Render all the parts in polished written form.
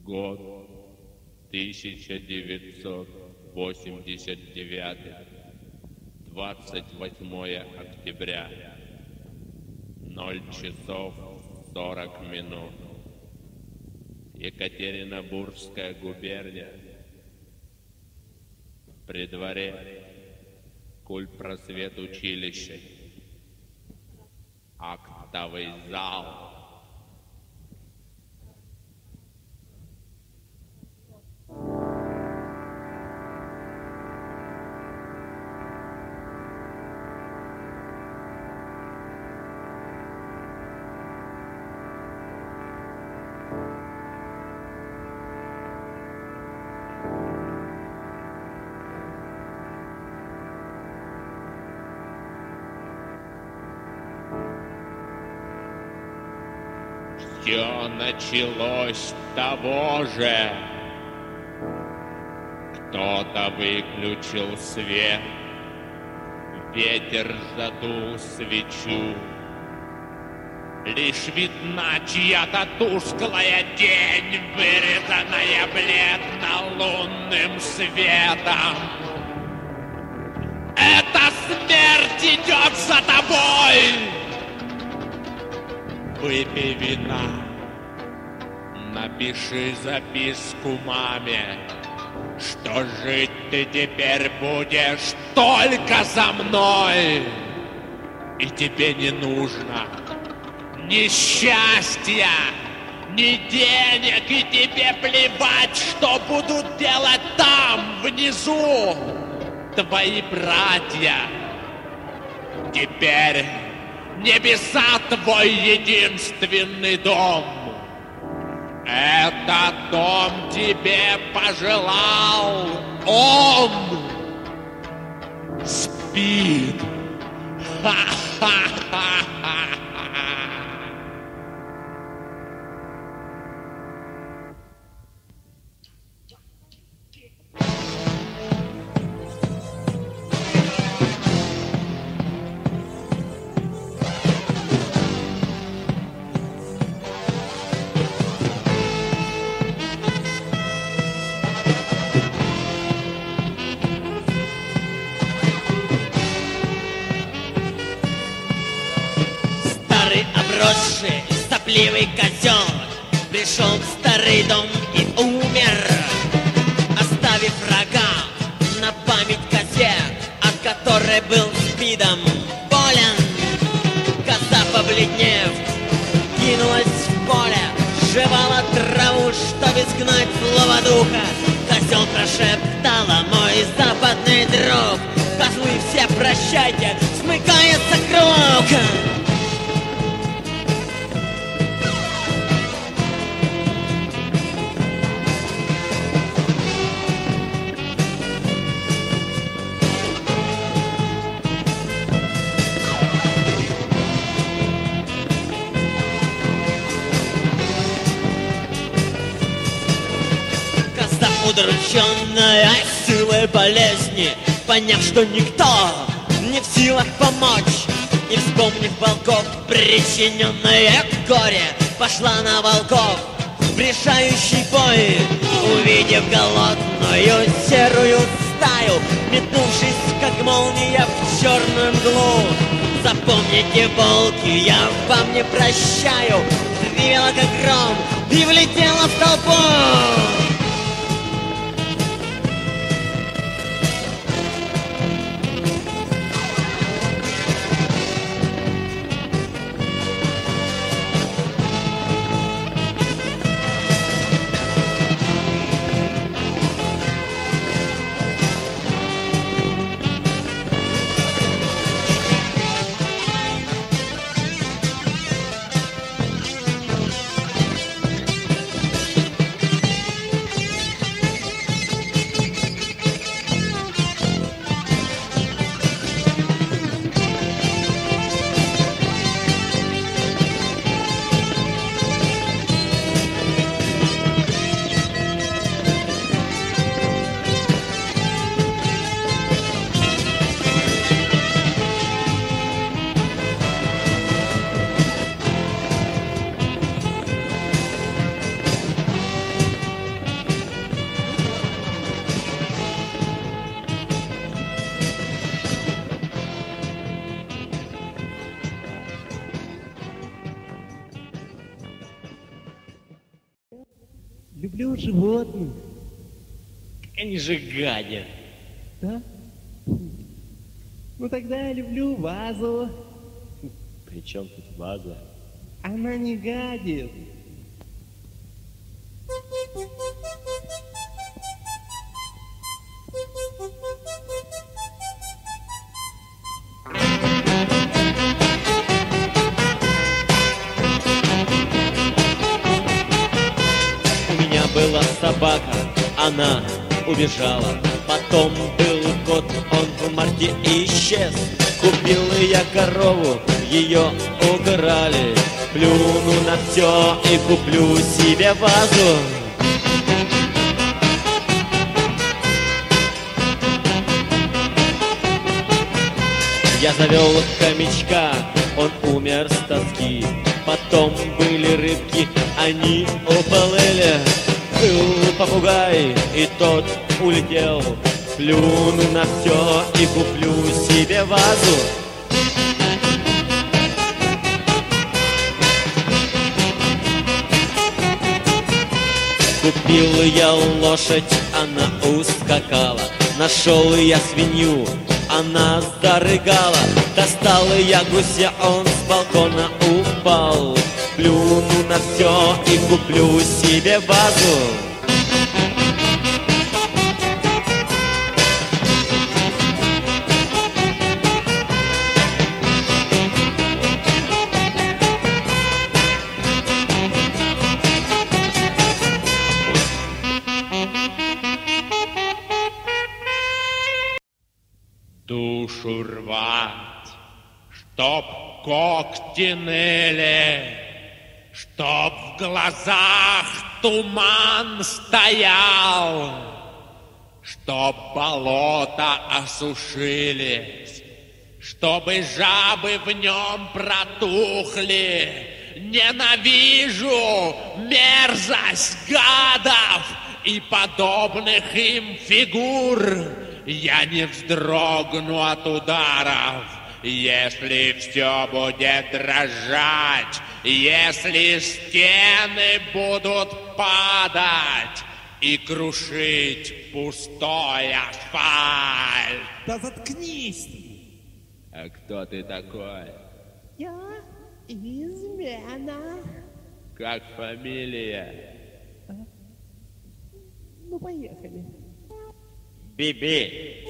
Год 1989, 28 октября, 0 часов 40 минут. Екатеринбургская губерния. При дворе культпросвет училища. Актовый зал. Все началось с того же. Кто-то выключил свет, ветер задул свечу. Лишь видна чья-то тусклая тень, вырезанная бледно-лунным светом. Эта смерть идет за тобой! Выпей вина, напиши записку маме, что жить ты теперь будешь только за мной. И тебе не нужно ни счастья, ни денег, и тебе плевать, что будут делать там, внизу, твои братья. Теперь небеса твой единственный дом. Этот дом тебе пожелал он. Спит. Ха-ха-ха-ха. Обросший, сопливый козел пришел в старый дом и умер, оставив врага на память козе, от которой был спидом болен. Коза, побледнев, кинулась в поле, жевала траву, чтоб изгнать злого духа. Козел прошептала: мой западный друг, козлы все прощайте, смыкается круг. Удрученная силой болезни, поняв, что никто не в силах помочь, и вспомнив волков, причиненное горе, пошла на волков в решающий бой. Увидев голодную серую стаю, метнувшись как молния в черную мглу: запомните, волки, я вам не прощаю, ревела как гром и влетела в толпу. Люблю животных. Они же гадят. Да? Ну тогда я люблю вазу. При чем тут ваза? Она не гадит. У меня была собака, она убежала. Потом был кот, он в марте исчез. Купил я корову, ее уграли. Плюну на все и куплю себе вазу. Я завел хомячка, он умер с тоски. Потом были рыбки, они уплыли. Был попугай, и тот улетел. Плюну на все и куплю себе вазу. Купил я лошадь, она ускакала. Нашел я свинью, она зарыгала. Достал я гуся, он с балкона упал. Плюну на все и куплю себе вазу. Душу рвать, чтоб когти ныли, чтоб в глазах туман стоял, чтоб болота осушились, чтобы жабы в нем протухли. Ненавижу мерзость гадов и подобных им фигур. Я не вздрогну от ударов, если все будет дрожать, если стены будут падать и крушить пустой асфальт. Да заткнись! А кто ты такой? Я измена. Как фамилия? Ну, поехали. Биби.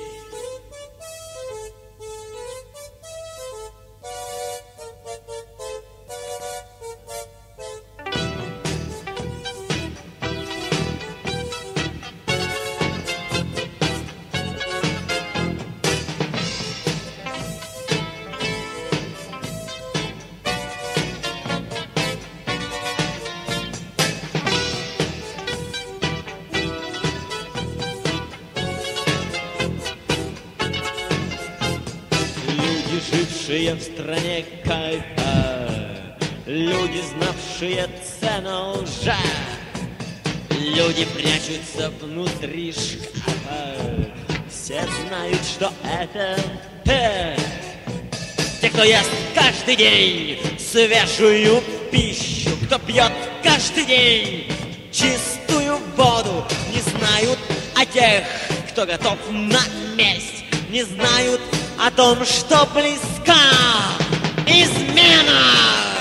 Жившие в стране кайфа, люди, знавшие цену лжи, люди прячутся внутри шкафа. Все знают, что это ты. Те, кто ест каждый день свежую пищу, кто пьет каждый день чистую воду, не знают о тех, кто готов на месть, не знают о том, что близка измена.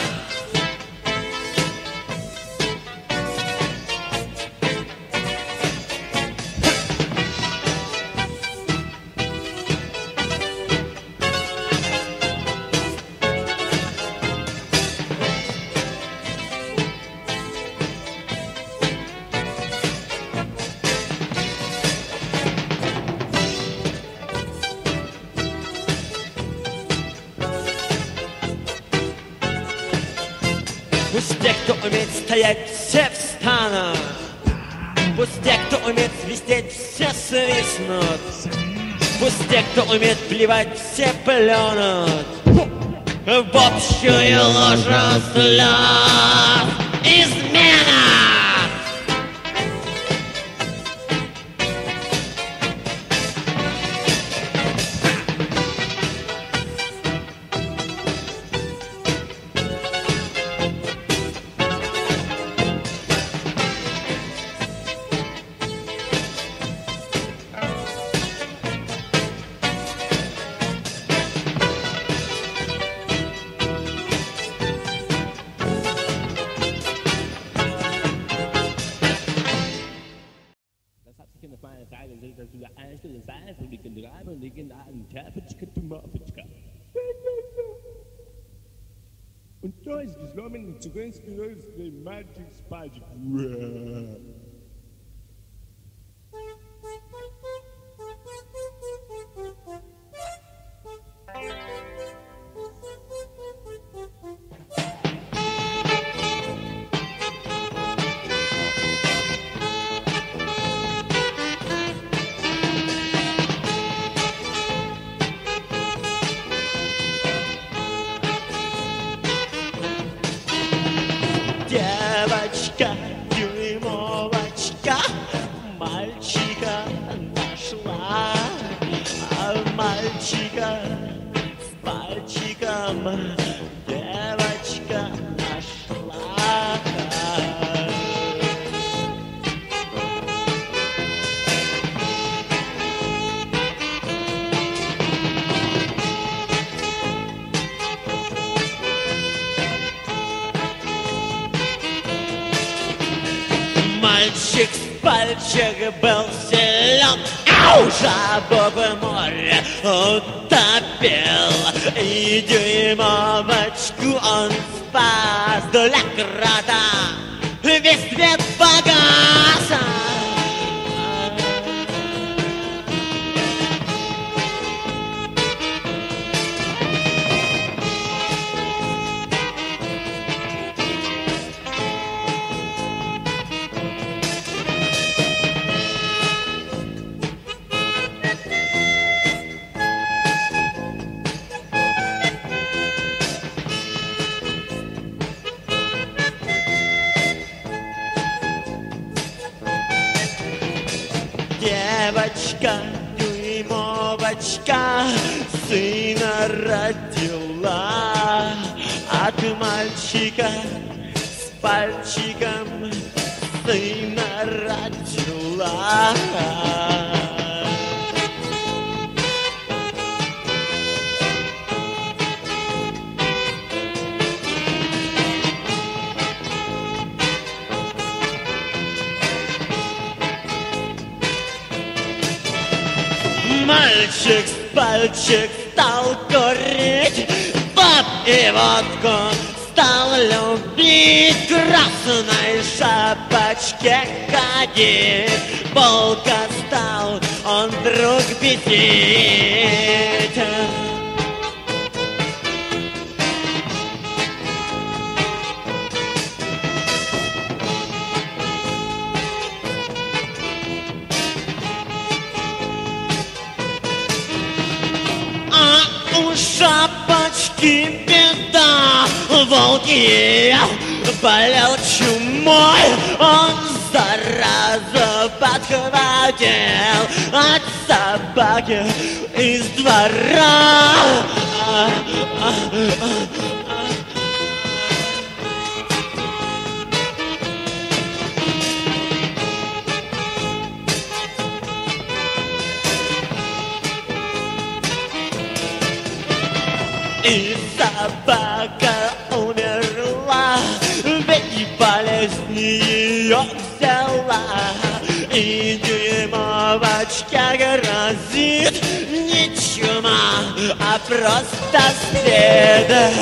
Пусть те, кто умеет стоять, все встанут. Пусть те, кто умеет свистеть, все свистнут. Пусть те, кто умеет плевать, все плюнут в общую лужу слез. Измена! to the side, so we can drive and we can Tafetschka to Mafetschka. Und da ist geslommen zu ganz größte Magic Spike. Девочка, дюймовочка, мальчика нашла, а мальчика с пальчиком девочка нашла. Мальчик с пальчик был силен, жабу в море утопил, и дюймовочку он спас для крота. Весь свет погас. Девочка, дюймовочка, сына родила от мальчика с пальчиком, сына родила. Мальчик с пальчик стал курить, баб и водку стал любить, красной шапочке ходить, полка стал он вдруг бесить. У шапочки беда, волки болел чумой, он заразу подхватил от собаки из двора. И собака умерла, ведь болезнь ее взяла. И дюймовочка грозит не чума, а просто след.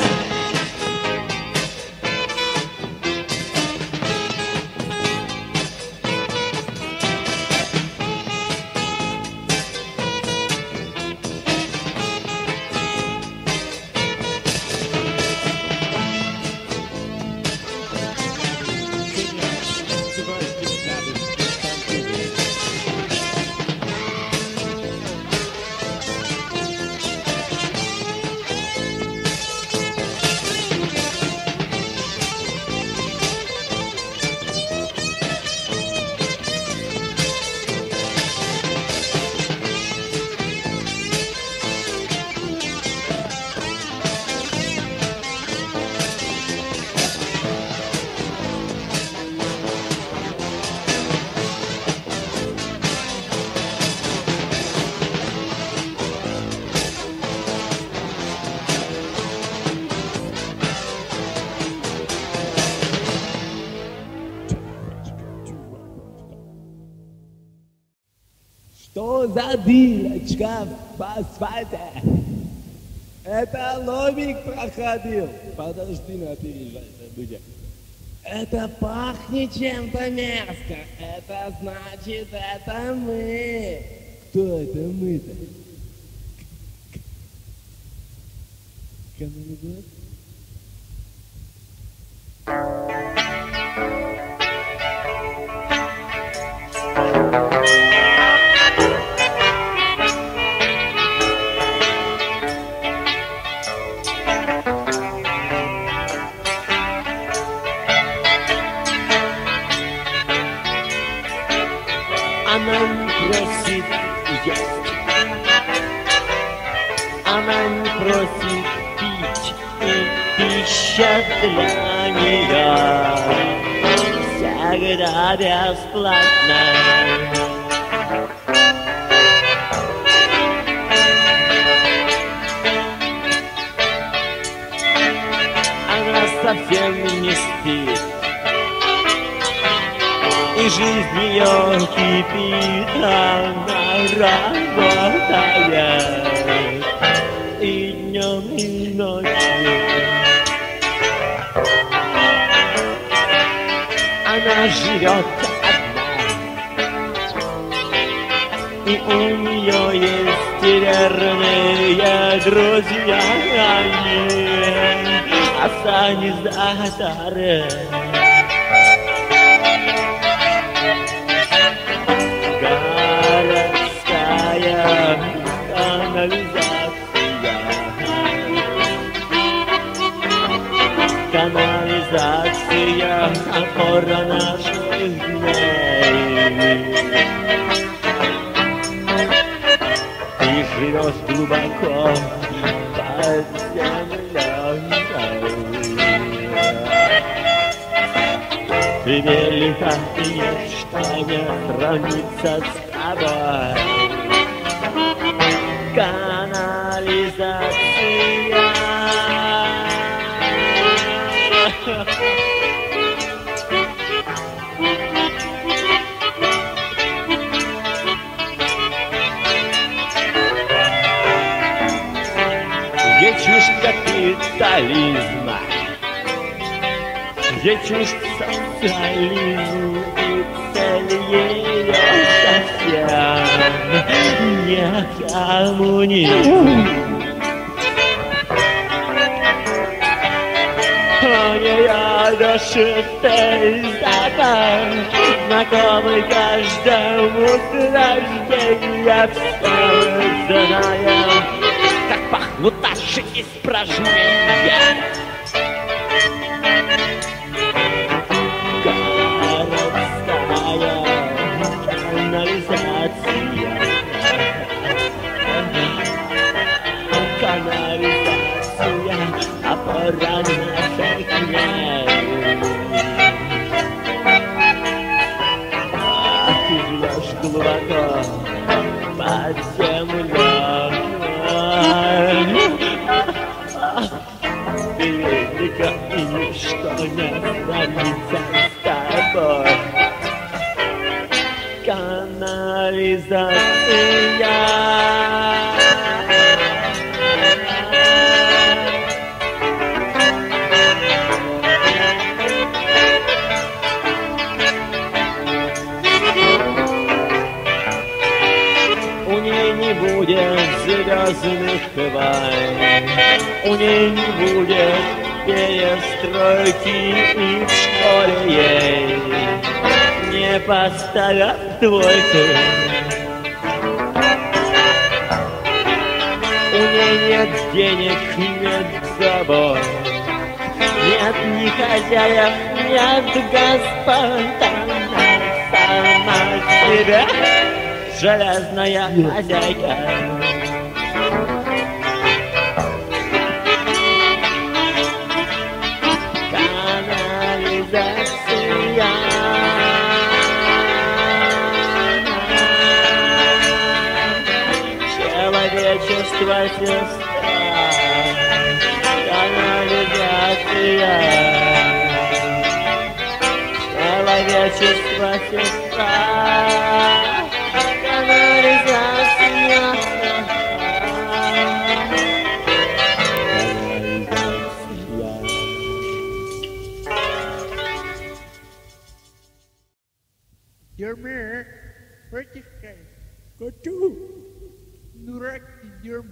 Что за дырочка в асфальте? Это ломик проходил. Подожди на опережай события. Это пахнет чем-то мерзко. Это значит, это мы. Кто это мы-то? Канализация? Она не просит есть, она не просит пить, и пища для нее всегда бесплатна. Она совсем не спит, и жизнь ее кипит, она работает и днем, и ночью. Она живет одна, и у нее есть верные друзья, они организаторы. Канализация, опора наших дней. Ты живешь глубоко под землей. Тебе летать ничто не сравнится с тобой. Канализация. Где чушь капитализма, где чушь социализма, и цель ее совсем не коммунизм. Я душистый закон, знакомый каждому с рождения. Все мы знаем, как пахнут наши испражнения. Городская канализация, канализация, опора наших дней. Ты живешь глубоко под землей. Ты велика, и ничто не сравнится с тобой. Канализация. Не будет звездных войн, у ней не будет перестройки, и в школе ей не поставят двойку. У ней нет денег, нет забот, нет ни хозяев, нет господ, она сама себя железная хозяйка. Канализация. Человечество сестра. Канализация. Человечество сестра. Канализация. Дерьмо. Батюшка. Коту. Дурак ты, дерьмо.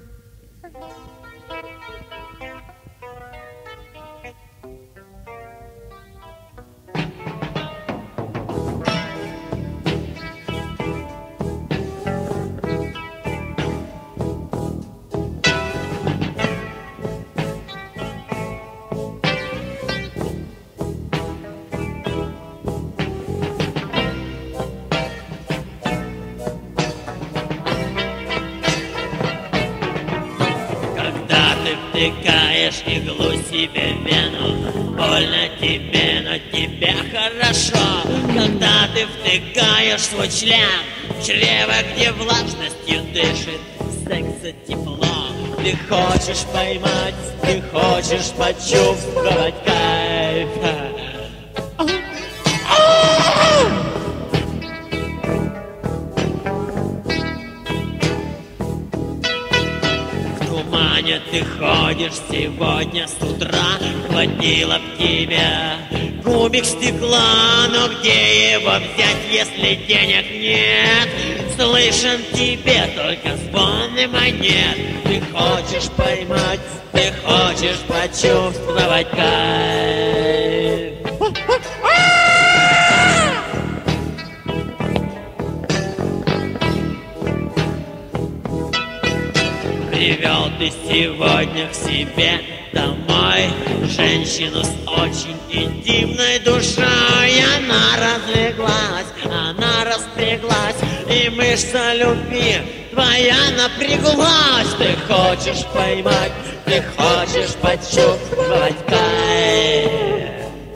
Втыкаешь иглу себе в вену, больно тебе, но тебе хорошо. Когда ты втыкаешь свой член в чрево, где влажностью дышит секса тепло, ты хочешь поймать, ты хочешь почувствовать кайф. Ты ходишь сегодня с утра, хватило б тебя кубик стекла, но где его взять, если денег нет? Слышен тебе только звон монет. Ты хочешь поймать, ты хочешь почувствовать кайф. Привел ты сегодня к себе домой женщину с очень интимной душой. Она разлеглась, она распряглась, и мышца любви твоя напряглась. Ты хочешь поймать, ты хочешь почувствовать кайф.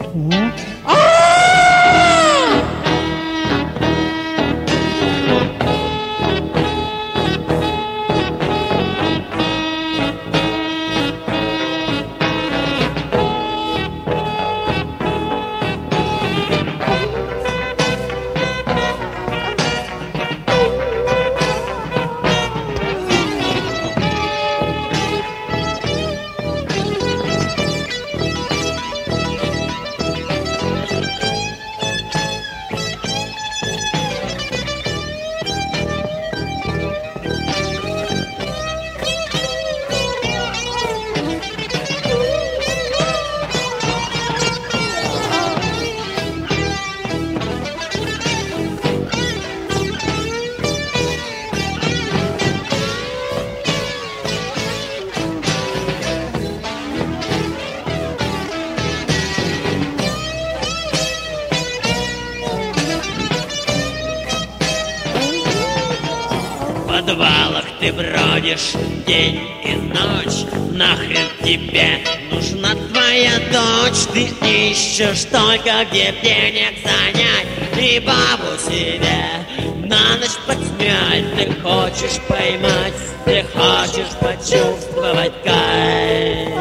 В подвалах ты бродишь день и ночь. Нахрен тебе нужна твоя дочь? Ты ищешь только где денег занять и бабу себе на ночь подсмять. Ты хочешь поймать, ты хочешь почувствовать кайф.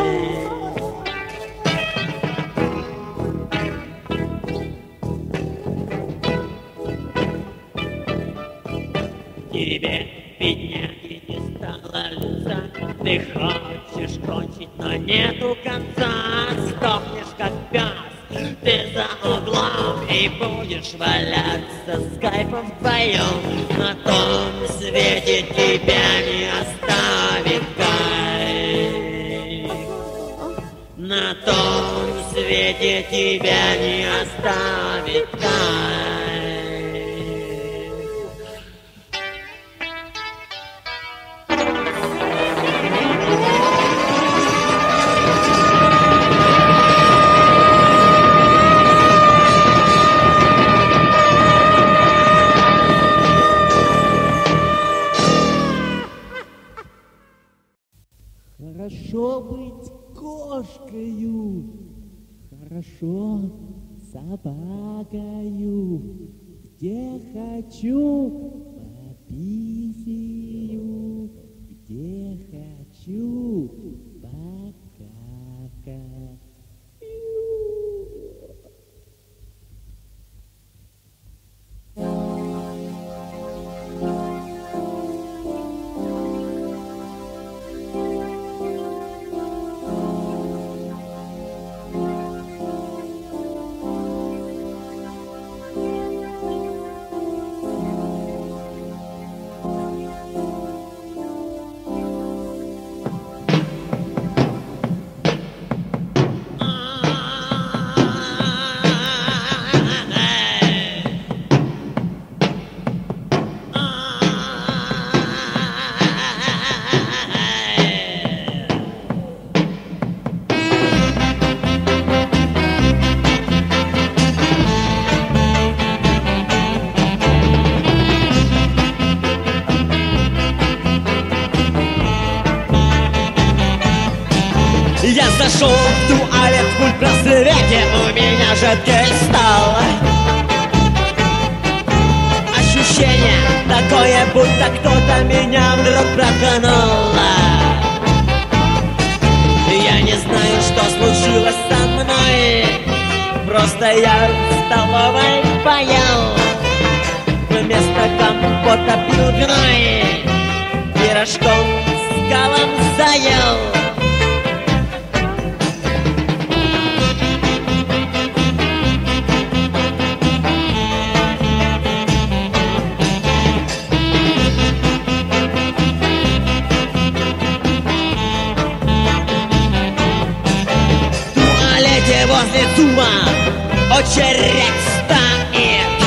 Тебе бедняги не стало лица. Ты хочешь кончить, но нету конца. Сдохнешь как пес, ты за углом, и будешь валяться с кайфом вдвоем. На том свете тебя не оставит кайф. На том свете тебя не оставит кайф. Хорошо быть кошкою, хорошо собакою, где хочу пописию, где хочу покакать. неземное, будто кто-то меня вдруг проткнул. Я не знаю, что случилось со мной, просто я в столовой поел, вместо компота пил гной, пирожком с калом заел. Возле зума очередь стоит.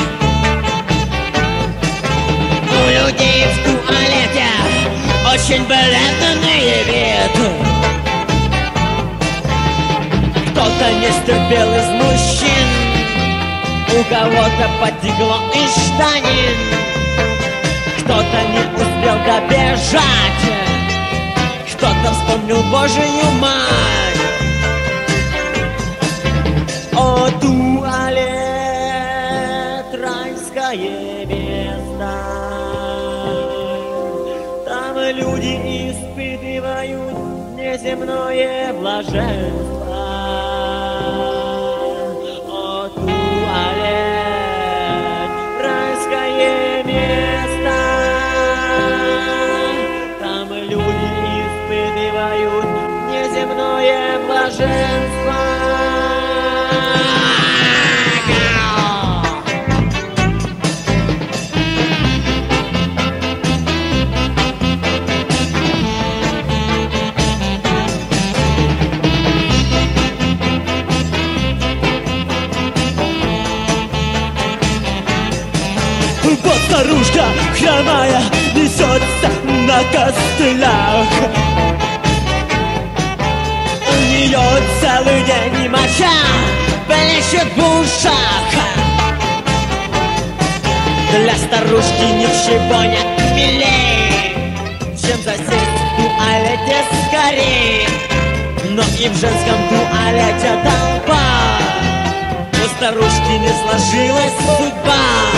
У людей в туалете очень бледный вид. Кто-то не стерпел из мужчин, у кого-то потекло из штанин, кто-то не успел добежать, кто-то вспомнил Божию мать. О, туалет, райское место, там люди испытывают неземное блаженство. О, туалет, райское место, там люди испытывают неземное блаженство. Вот старушка хромая несется на костылях. У нее целый день моча плещет в ушах. Для старушки ничего нет милей, чем засесть в туалете скорей. Но и в женском туалете толпа, у старушки не сложилась судьба.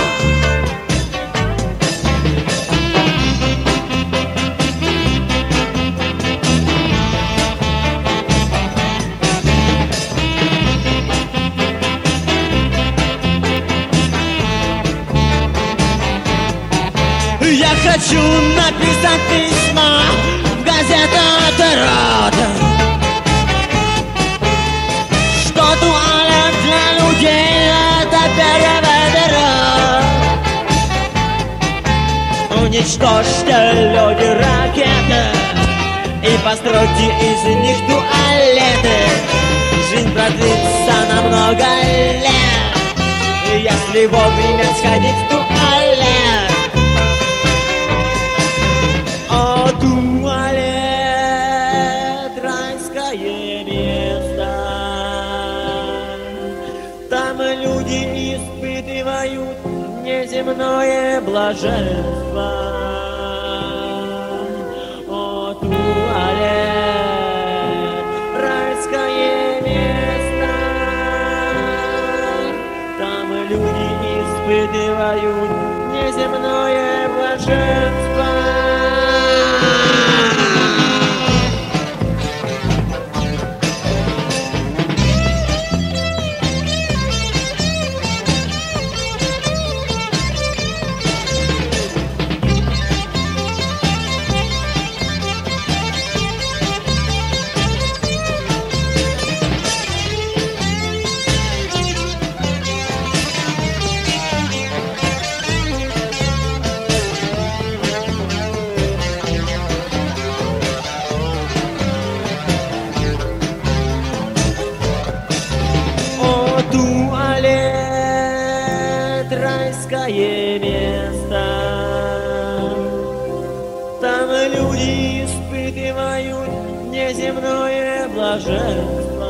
Я хочу написать письмо в газету «Народ», что туалет для людей — это переворот. Уничтожьте, люди, ракеты и постройте из них туалеты. Жизнь продлится на много лет, если вовремя сходить в туалет. О, туалет, райское место, там люди испытывают неземное блаженство. О, туалет, райское место, там люди испытывают неземное блаженство. Райское место, там люди испытывают неземное блаженство.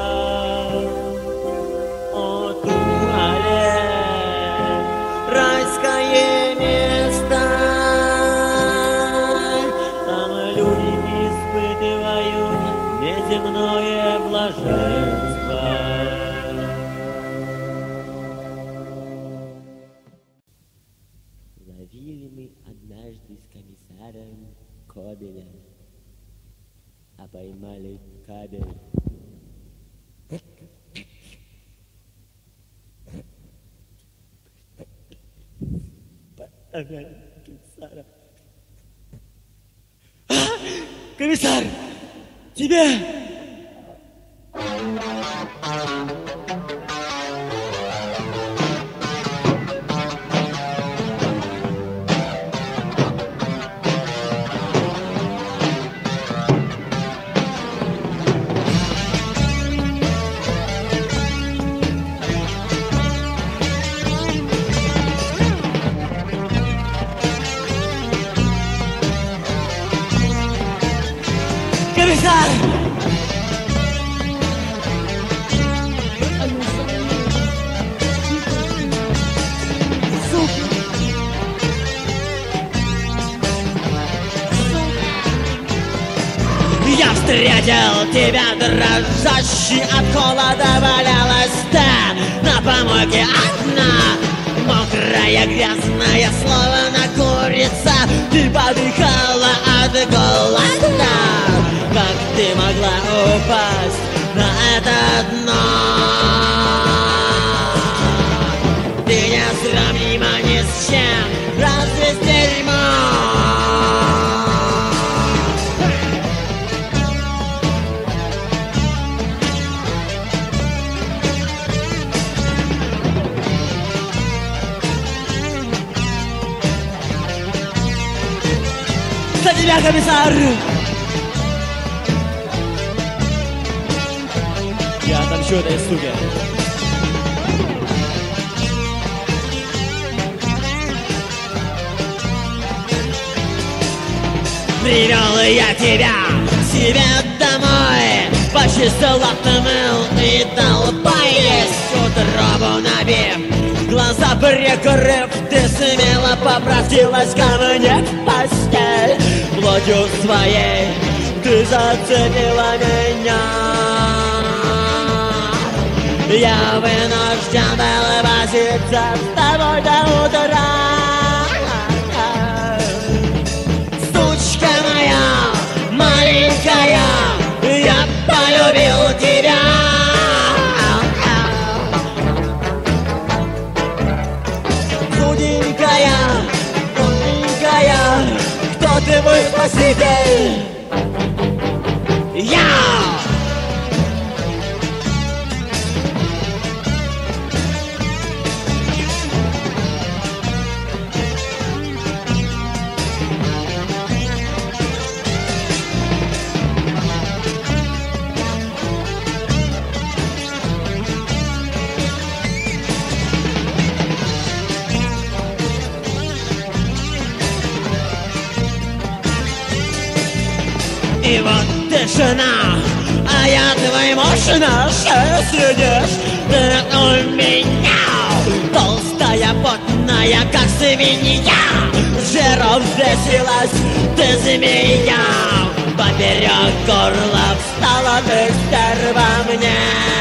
О, туалет, райское место, там люди испытывают неземное блаженство. Зови Ходили мы однажды с комиссаром Кобелем, а поймали кабель. Комиссара. Комиссар! Тебе! Комиссар! Я встретил тебя, дрожащий от холода, валялась ты на помойке одна. Мокрая, грязная, словно курица, ты подыхала от голода. Как ты могла упасть на это дно? Ты несравнима ни с чем, разве с дерьмом? За тебя, комиссар! Я отомщу этой суке. Привел я тебя себе домой, почистил, отмыл и дал поесть, утробу набив, глаза прикрыв, ты смело попросилась ко мне в постель. Плотью своей ты зацепила меня. Я вынужден был возиться с тобой до утра. Сучка моя, маленькая, я полюбил тебя. Худенькая, худенькая, кто ты, мой спаситель? Я! И вот тишина, а я твой муж, на шее сидишь. Ты у меня толстая, потная, как свинья. Жиром взвесилась ты, змея. Поперек горла встала ты, стерва мне.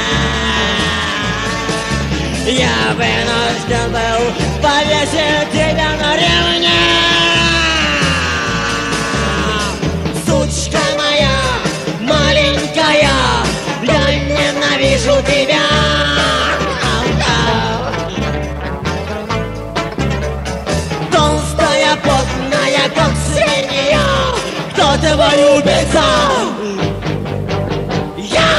Я вынужден был повесить тебя на ремне. Сучка моя, маленькая, я ненавижу тебя. Толстая, потная, как свинья, кто твой убийца? Я!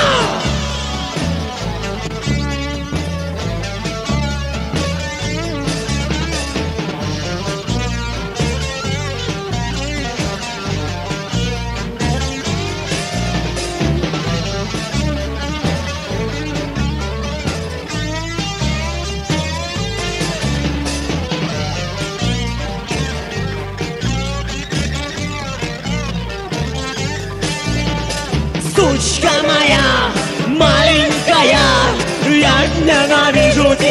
Сучка моя, маленькая, я ненавижу тебя.